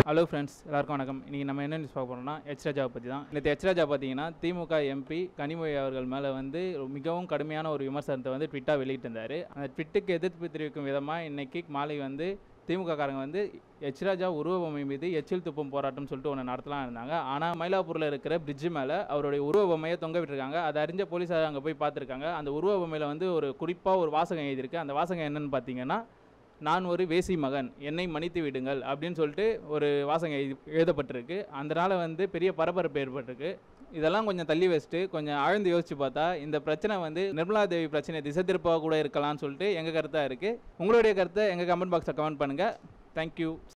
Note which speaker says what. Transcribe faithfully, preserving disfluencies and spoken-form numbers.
Speaker 1: Hello friends, எல்லாருக்கும் வணக்கம். இன்றைக்கி நம்ம என்ன நியூஸ் பார்க்க போகிறோம்னா எச் ராஜாவை பற்றி தான். நேற்று எச் ராஜா பார்த்தீங்கன்னா திமுக எம்பி கனிமொழி அவர்கள் மேலே வந்து மிகவும் கடுமையான ஒரு விமர்சனத்தை வந்து ட்விட்டாக வெளியிட்டிருந்தார். அந்த ட்விட்டுக்கு எதிர்ப்பு தெரிவிக்கும் விதமாக இன்றைக்கி மாலை வந்து திமுக காரங்க வந்து எச் ராஜா உருவபொம்மை மீது எச்சில் துப்பும் போராட்டம் சொல்லிட்டு ஒன்று நடத்தலாம் இருந்தாங்க. ஆனால் மயிலாப்பூரில் இருக்கிற பிரிட்ஜு மேலே அவருடைய உருவபொம்மையை தொங்க விட்டுருக்காங்க. அதை அறிஞ்ச போலீஸார் அங்கே போய் பார்த்துருக்காங்க. அந்த உருவபொம்மையில் வந்து ஒரு குறிப்பாக ஒரு வாசகம் எழுதியிருக்கு. அந்த வாசகம் என்னன்னு பார்த்தீங்கன்னா, நான் ஒரு வேசி மகன், என்னை மன்னித்து விடுங்கள் அப்படின்னு சொல்லிட்டு ஒரு வாசகம் எழுதி எழுதப்பட்டிருக்கு. அதனால் வந்து பெரிய பரபரப்பு ஏற்பட்டிருக்கு. இதெல்லாம் கொஞ்சம் தள்ளி வச்சுட்டு கொஞ்சம் ஆழ்ந்து யோசிச்சு பார்த்தா இந்த பிரச்சனை வந்து நிர்மலா தேவி பிரச்சனை திசை திருப்பாக கூட இருக்கலாம்னு சொல்லிட்டு எங்கள் கருத்தாக இருக்குது. உங்களுடைய கருத்தை எங்கள் கமெண்ட் பாக்ஸில் கமெண்ட் பண்ணுங்கள். தேங்க்யூ.